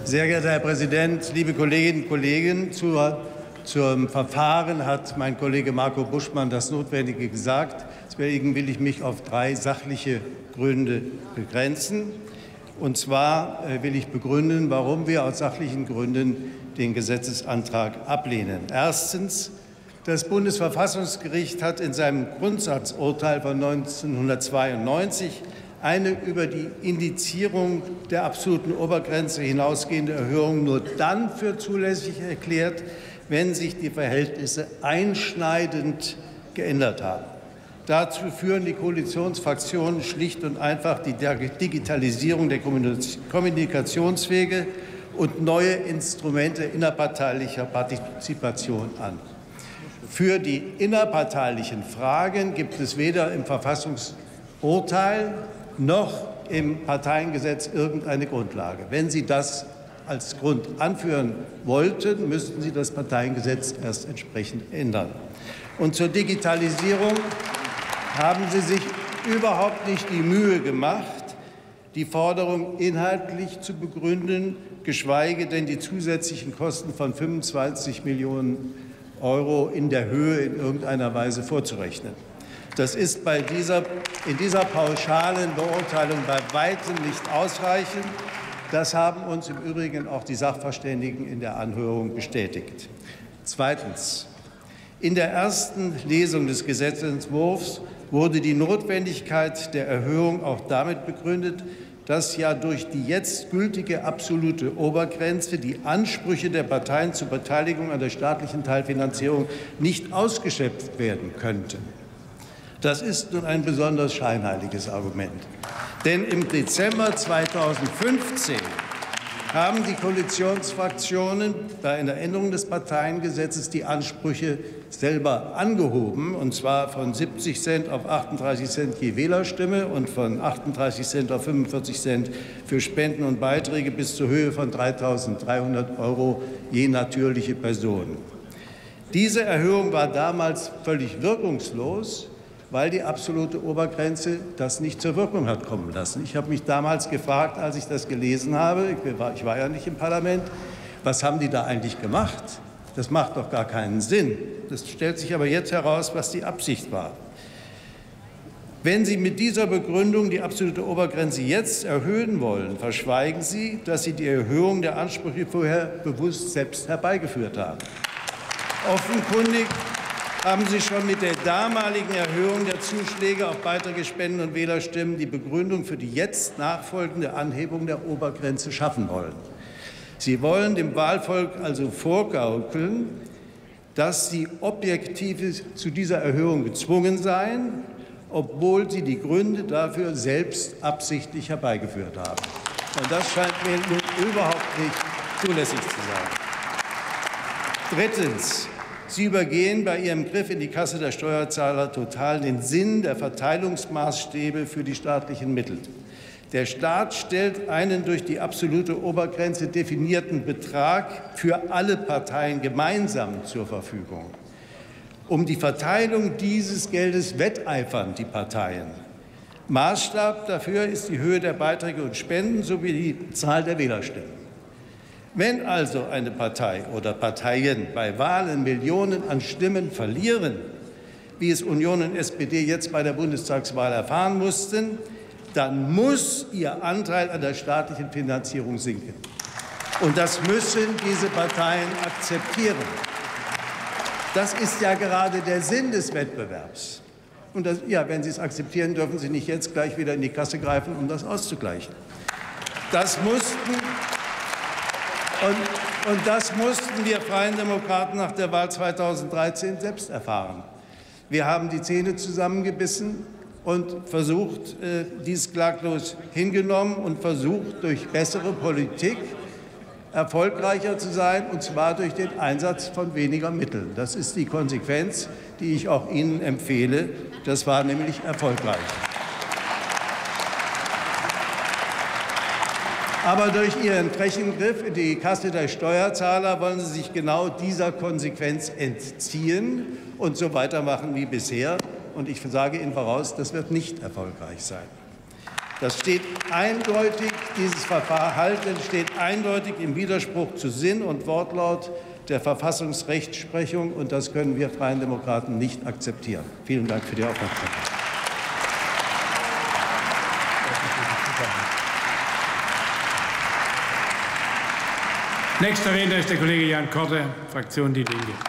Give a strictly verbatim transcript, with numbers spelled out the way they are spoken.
Sehr geehrter Herr Präsident, liebe Kolleginnen und Kollegen! Zur, zum Verfahren hat mein Kollege Marco Buschmann das Notwendige gesagt. Deswegen will ich mich auf drei sachliche Gründe begrenzen. Und zwar will ich begründen, warum wir aus sachlichen Gründen den Gesetzesantrag ablehnen. Erstens. Das Bundesverfassungsgericht hat in seinem Grundsatzurteil von neunzehnhundertzweiundneunzig eine über die Indizierung der absoluten Obergrenze hinausgehende Erhöhung nur dann für zulässig erklärt, wenn sich die Verhältnisse einschneidend geändert haben. Dazu führen die Koalitionsfraktionen schlicht und einfach die Digitalisierung der Kommunikationswege und neue Instrumente innerparteilicher Partizipation an. Für die innerparteilichen Fragen gibt es weder im Verfassungsurteil noch im Parteiengesetz irgendeine Grundlage. Wenn Sie das als Grund anführen wollten, müssten Sie das Parteiengesetz erst entsprechend ändern. Und zur Digitalisierung haben Sie sich überhaupt nicht die Mühe gemacht, die Forderung inhaltlich zu begründen, geschweige denn die zusätzlichen Kosten von fünfundzwanzig Millionen Euro in der Höhe in irgendeiner Weise vorzurechnen. Das ist bei dieser, in dieser pauschalen Beurteilung bei weitem nicht ausreichend. Das haben uns im Übrigen auch die Sachverständigen in der Anhörung bestätigt. Zweitens. In der ersten Lesung des Gesetzentwurfs wurde die Notwendigkeit der Erhöhung auch damit begründet, dass ja durch die jetzt gültige absolute Obergrenze die Ansprüche der Parteien zur Beteiligung an der staatlichen Teilfinanzierung nicht ausgeschöpft werden könnten. Das ist nun ein besonders scheinheiliges Argument. Denn im Dezember zweitausendfünfzehn haben die Koalitionsfraktionen bei einer Änderung des Parteiengesetzes die Ansprüche selber angehoben, und zwar von siebzig Cent auf achtunddreißig Cent je Wählerstimme und von achtunddreißig Cent auf fünfundvierzig Cent für Spenden und Beiträge bis zur Höhe von dreitausenddreihundert Euro je natürliche Person. Diese Erhöhung war damals völlig wirkungslos, weil die absolute Obergrenze das nicht zur Wirkung hat kommen lassen. Ich habe mich damals gefragt, als ich das gelesen habe, ich war, ich war ja nicht im Parlament, was haben die da eigentlich gemacht? Das macht doch gar keinen Sinn. Das stellt sich aber jetzt heraus, was die Absicht war. Wenn Sie mit dieser Begründung die absolute Obergrenze jetzt erhöhen wollen, verschweigen Sie, dass Sie die Erhöhung der Ansprüche vorher bewusst selbst herbeigeführt haben. Offenkundig haben Sie schon mit der damaligen Erhöhung der Zuschläge auf Beiträge, Spenden und Wählerstimmen die Begründung für die jetzt nachfolgende Anhebung der Obergrenze schaffen wollen. Sie wollen dem Wahlvolk also vorgaukeln, dass Sie objektiv zu dieser Erhöhung gezwungen seien, obwohl Sie die Gründe dafür selbst absichtlich herbeigeführt haben. Und das scheint mir nun überhaupt nicht zulässig zu sein. Drittens. Sie übergehen bei Ihrem Griff in die Kasse der Steuerzahler total den Sinn der Verteilungsmaßstäbe für die staatlichen Mittel. Der Staat stellt einen durch die absolute Obergrenze definierten Betrag für alle Parteien gemeinsam zur Verfügung. Um die Verteilung dieses Geldes wetteifern die Parteien. Maßstab dafür ist die Höhe der Beiträge und Spenden sowie die Zahl der Wählerstimmen. Wenn also eine Partei oder Parteien bei Wahlen Millionen an Stimmen verlieren, wie es Union und S P D jetzt bei der Bundestagswahl erfahren mussten, dann muss ihr Anteil an der staatlichen Finanzierung sinken. Und das müssen diese Parteien akzeptieren. Das ist ja gerade der Sinn des Wettbewerbs. Und das, ja, wenn Sie es akzeptieren, dürfen Sie nicht jetzt gleich wieder in die Kasse greifen, um das auszugleichen. Das mussten Und, und das mussten wir Freien Demokraten nach der Wahl zweitausenddreizehn selbst erfahren. Wir haben die Zähne zusammengebissen und versucht, dies klaglos hingenommen und versucht, durch bessere Politik erfolgreicher zu sein, und zwar durch den Einsatz von weniger Mitteln. Das ist die Konsequenz, die ich auch Ihnen empfehle. Das war nämlich erfolgreich. Aber durch Ihren frechen Griff in die Kasse der Steuerzahler wollen Sie sich genau dieser Konsequenz entziehen und so weitermachen wie bisher. Und ich sage Ihnen voraus, das wird nicht erfolgreich sein. Das steht eindeutig, dieses Verhalten steht eindeutig im Widerspruch zu Sinn und Wortlaut der Verfassungsrechtsprechung, und das können wir Freien Demokraten nicht akzeptieren. Vielen Dank für die Aufmerksamkeit. Nächster Redner ist der Kollege Jan Korte, Fraktion Die Linke.